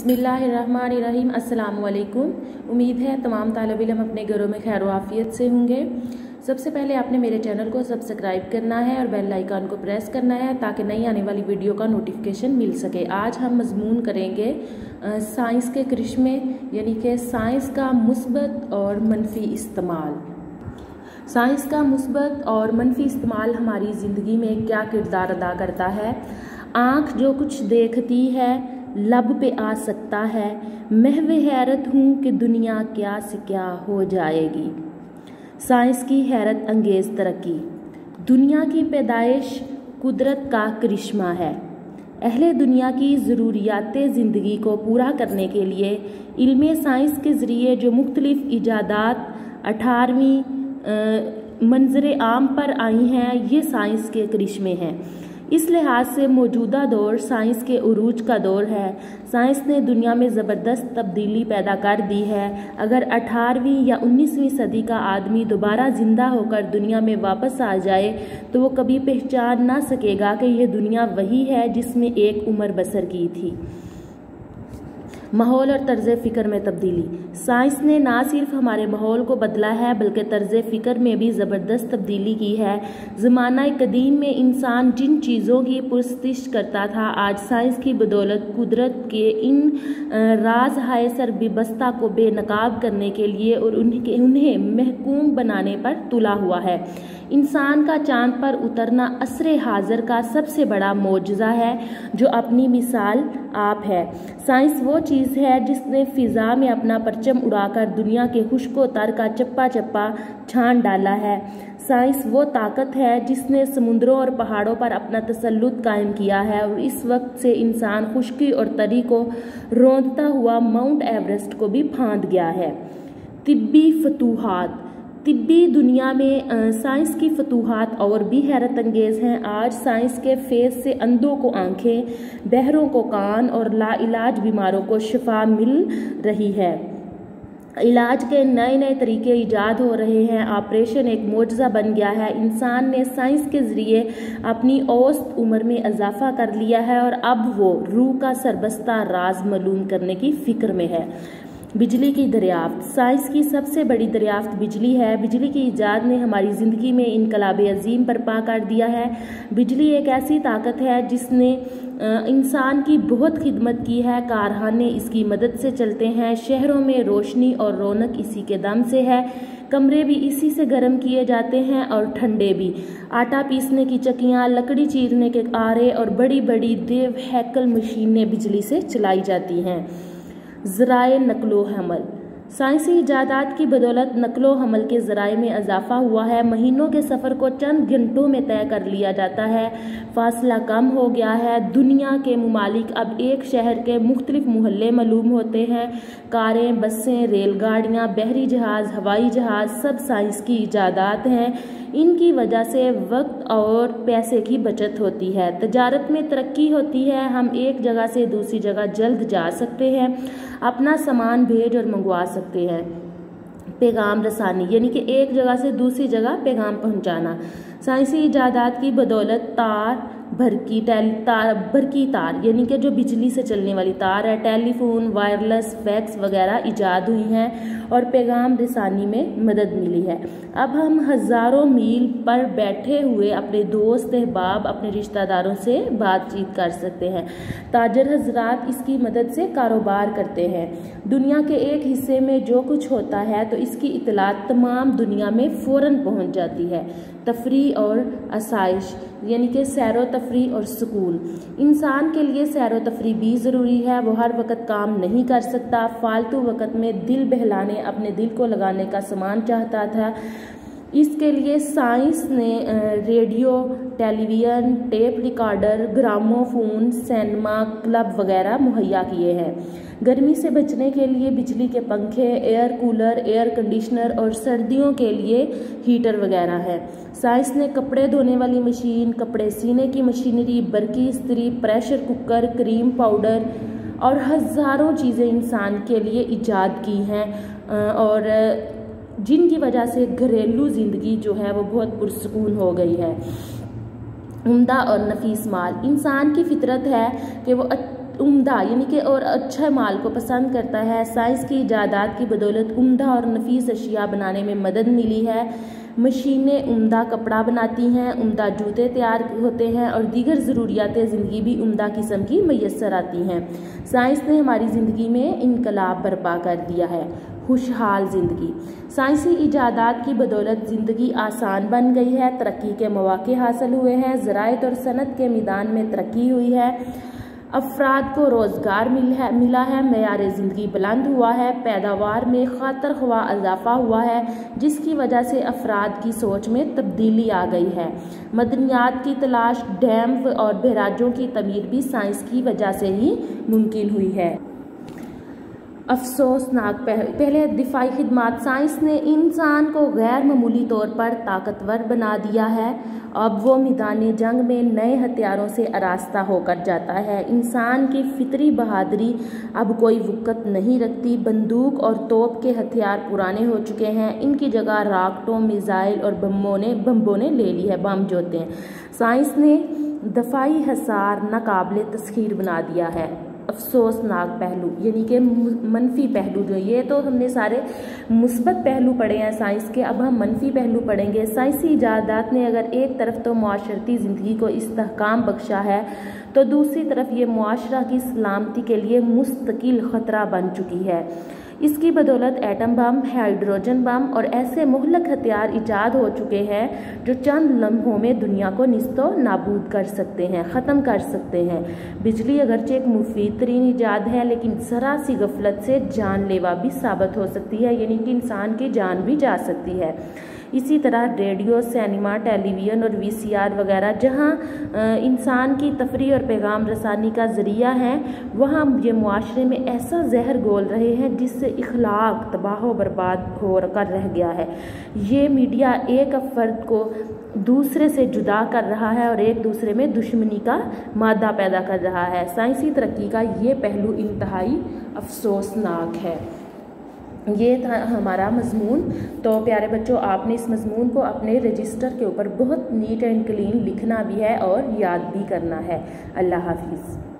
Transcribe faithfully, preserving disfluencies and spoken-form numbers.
बिस्मिल्लाहिर्रहमानिर्रहीम। अस्सलाम वालेकुम। उम्मीद है तमाम तालिब इल्म अपने घरों में खैर आफियत से होंगे। सबसे पहले आपने मेरे चैनल को सब्सक्राइब करना है और बेल आइकन को प्रेस करना है ताकि नई आने वाली वीडियो का नोटिफिकेशन मिल सके। आज हम मजमून करेंगे साइंस के करिश्मे, यानी कि साइंस का मुस्बत और मनफी इस्तेमाल। साइंस का मुस्बत और मनफी इस्तेमाल हमारी ज़िंदगी में क्या किरदार अदा करता है। आँख जो कुछ देखती है लब पे आ सकता है, महवे हैरत हूँ कि दुनिया क्या से क्या हो जाएगी। साइंस की हैरत अंगेज़ तरक्की। दुनिया की पैदाइश कुदरत का करिश्मा है। अहले दुनिया की ज़रूरियात ज़िंदगी को पूरा करने के लिए इल्म साइंस के ज़रिए जो मुख्तलिफ़ इजादात अठारहवीं मंजर आम पर आई हैं, ये साइंस के करिश्मे हैं। इस लिहाज से मौजूदा दौर साइंस के उरूज का दौर है। साइंस ने दुनिया में ज़बरदस्त तब्दीली पैदा कर दी है। अगर अठारहवीं या उन्नीसवीं सदी का आदमी दोबारा ज़िंदा होकर दुनिया में वापस आ जाए तो वो कभी पहचान ना सकेगा कि ये दुनिया वही है जिसमें एक उम्र बसर की थी। माहौल और तर्ज़ फ़िक्र में तब्दीली। साइंस ने ना सिर्फ हमारे माहौल को बदला है बल्कि तर्ज़ फ़िक्र में भी ज़बरदस्त तब्दीली की है। ज़माना कदीम में इंसान जिन चीज़ों की पुरस्तिश करता था, आज साइंस की बदौलत कुदरत के इन राज हाय सर बेबस्ता को बेनकाब करने के लिए और उन्हें उन्हें महकूम बनाने पर तुला हुआ है। इंसान का चांद पर उतरना असरे हाज़िर का सबसे बड़ा मौजज़ा है जो अपनी मिसाल आप है। साइंस वो चीज़ है जिसने फ़िज़ा में अपना परचम उड़ाकर दुनिया के खुश्को तर का चप्पा चप्पा छान डाला है। साइंस वो ताकत है जिसने समुद्रों और पहाड़ों पर अपना तसल्लुत कायम किया है और इस वक्त से इंसान खुश्की और तरी को रौंदता हुआ माउंट एवरेस्ट को भी फांद गया है। तिब्बी फतूहात। तिब्बी दुनिया में साइंस की फतूहात और भी हैरत अंगेज़ हैं। आज साइंस के फेज़ से अंधों को आंखें, बहरों को कान और लाइलाज बीमारों को शिफा मिल रही है। इलाज के नए नए तरीके ईजाद हो रहे हैं। ऑपरेशन एक मौजज़ा बन गया है। इंसान ने साइंस के ज़रिए अपनी औसत उम्र में इजाफा कर लिया है और अब वो रूह का सरबस्ता राज मालूम करने की फ़िक्र में है। बिजली की दरियाफ्त। साइंस की सबसे बड़ी दरियाफ्त बिजली है। बिजली की ईजाद ने हमारी ज़िंदगी में इनकलाब अजीम बर्पा कर दिया है। बिजली एक ऐसी ताकत है जिसने इंसान की बहुत खिदमत की है। कारखाने इसकी मदद से चलते हैं। शहरों में रोशनी और रौनक इसी के दम से है। कमरे भी इसी से गर्म किए जाते हैं और ठंडे भी। आटा पीसने की चक्कियाँ, लकड़ी चीरने के आरे और बड़ी बड़ी देव हैकल मशीनें बिजली से चलाई जाती हैं। ज़राए नकलो हमल। साइंसी इजादात की बदौलत नकलो हमल के ज़राए में इजाफा हुआ है। महीनों के सफ़र को चंद घंटों में तय कर लिया जाता है। फासला कम हो गया है। दुनिया के मुमालिक अब एक शहर के मुख्तलिफ मोहल्ले मालूम होते हैं। कारें, बसें, रेलगाड़ियाँ, बहरी जहाज़, हवाई जहाज़ सब साइंस की इजादात हैं। इनकी वजह से वक्त और पैसे की बचत होती है। तजारत में तरक्की होती है। हम एक जगह से दूसरी जगह जल्द जा सकते हैं, अपना सामान भेज और मंगवा सकते हैं। पैगाम रसानी, यानी कि एक जगह से दूसरी जगह पैगाम पहुंचाना। साइंसी इजादात की बदौलत तार भरकी टेली तार भरकी तार यानी कि जो बिजली से चलने वाली तार है, टेलीफोन, वायरलेस, फैक्स वगैरह इजाद हुई हैं और पैगाम रसानी में मदद मिली है। अब हम हज़ारों मील पर बैठे हुए अपने दोस्त अहबाब, अपने रिश्तेदारों से बातचीत कर सकते हैं। ताजर हजरात इसकी मदद से कारोबार करते हैं। दुनिया के एक हिस्से में जो कुछ होता है तो इसकी इतलात तमाम दुनिया में फ़ौरन पहुँच जाती है। तफरी और आसाइश, यानी कि सैरो तफरी और सुकून। इंसान के लिए सैरो तफरी भी ज़रूरी है। वो हर वक्त काम नहीं कर सकता। फालतू वक्त में दिल बहलाने, अपने दिल को लगाने का सामान चाहता था। इसके लिए साइंस ने radio, television, tape recorder, gramophone, cinema club वगैरह मुहैया किए हैं। गर्मी से बचने के लिए बिजली के पंखे, एयर कूलर, एयर कंडीशनर और सर्दियों के लिए हीटर वगैरह है। साइंस ने कपड़े धोने वाली मशीन, कपड़े सीने की मशीनरी, बरकी इस्त्री, प्रेशर कुकर, क्रीम पाउडर और हज़ारों चीज़ें इंसान के लिए ईजाद की हैं और जिनकी वजह से घरेलू ज़िंदगी जो है वो बहुत पुरसकून हो गई है। उम्दा और नफीस माल। इंसान की फितरत है कि वो उम्दा यानी कि और अच्छे माल को पसंद करता है। साइंस की इजादात की बदौलत उम्दा और नफीस अशिया बनाने में मदद मिली है। मशीनें उम्दा कपड़ा बनाती हैं, उम्दा जूते तैयार होते हैं और दीगर ज़रूरियात ज़िंदगी भी उम्दा किस्म की मैसर आती हैं। साइंस ने हमारी ज़िंदगी में इनकलाब बर्पा कर दिया है। खुशहाल ज़िंदगी। साइंसी इजादात की बदौलत ज़िंदगी आसान बन गई है, तरक्की के मौके हासिल हुए हैं, ज़राअत और सनत के मैदान में तरक्की हुई है, अफराद को रोज़गार मिल है मिला है, मेयार ज़िंदगी बुलंद हुआ है, पैदावार में खातर ख्वा इजाफा हुआ है, जिसकी वजह से अफराद की सोच में तब्दीली आ गई है। मदनियात की तलाश, डैम और बैराजों की तमीर भी साइंस की वजह से ही मुमकिन हुई है। अफसोसनाक पहले दिफाई खिदमात। साइंस ने इंसान को गैर मामूली तौर पर ताकतवर बना दिया है। अब वो मैदान जंग में नए हथियारों से आरास्ता होकर जाता है। इंसान की फितरी बहादुरी अब कोई वक़्त नहीं रखती। बंदूक और तोप के हथियार पुराने हो चुके हैं, इनकी जगह राकेटों, मिसाइल और बमों ने बम्बों ने ले ली है बम जो होते हैं। साइंस ने दफाई हसार नाकाबिले तस्खीर बना दिया है। अफसोसनाक पहलू यानी कि मनफी पहलू जो, ये तो हमने सारे मुस्बत पहलू पढ़े हैं साइंस के, अब हम मनफी पहलू पढ़ेंगे। साइंसी इजादात ने अगर एक तरफ तो माशरती ज़िंदगी को इस्तेहकाम बख्शा है, तो दूसरी तरफ ये मुआशरा की सलामती के लिए मुस्तकिल ख़तरा बन चुकी है। इसकी बदौलत एटम बम, हाइड्रोजन बम और ऐसे मुहलक हथियार इजाद हो चुके हैं जो चंद लम्हों में दुनिया को निस्तो नाबूद कर सकते हैं, ख़त्म कर सकते हैं। बिजली अगरचे एक मुफीद तरीन इजाद है, लेकिन ज़रा सी गफलत से जानलेवा भी साबित हो सकती है, यानी कि इंसान की जान भी जा सकती है। इसी तरह रेडियो, सिनेमा, टेलीविज़न और वी सी आर वगैरह जहाँ इंसान की तफरी और पैगाम रसानी का ज़रिया है, वहाँ ये मुआशरे में ऐसा जहर घोल रहे हैं जिससे इखलाक तबाह व बर्बाद हो कर रह गया है। ये मीडिया एक फ़र्द को दूसरे से जुदा कर रहा है और एक दूसरे में दुश्मनी का मादा पैदा कर रहा है। साइंसी तरक्की का ये पहलू इंतहाई अफसोसनाक है। ये था हमारा मजमून। तो प्यारे बच्चों, आपने इस मजमून को अपने रजिस्टर के ऊपर बहुत नीट एंड क्लीन लिखना भी है और याद भी करना है। अल्लाह हाफिज़।